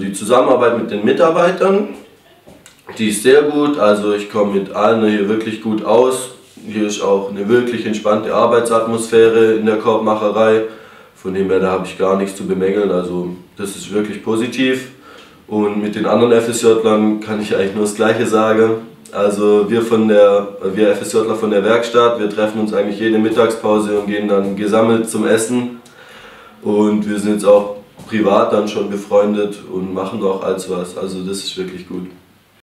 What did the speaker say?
die Zusammenarbeit mit den Mitarbeitern, die ist sehr gut, also ich komme mit allen hier wirklich gut aus. Hier ist auch eine wirklich entspannte Arbeitsatmosphäre in der Korbmacherei, von dem her da habe ich gar nichts zu bemängeln, also das ist wirklich positiv. Und mit den anderen FSJlern kann ich eigentlich nur das Gleiche sagen. Also wir FSJler von der Werkstatt, wir treffen uns eigentlich jede Mittagspause und gehen dann gesammelt zum Essen. Und wir sind jetzt auch privat dann schon befreundet und machen auch alles was, also das ist wirklich gut.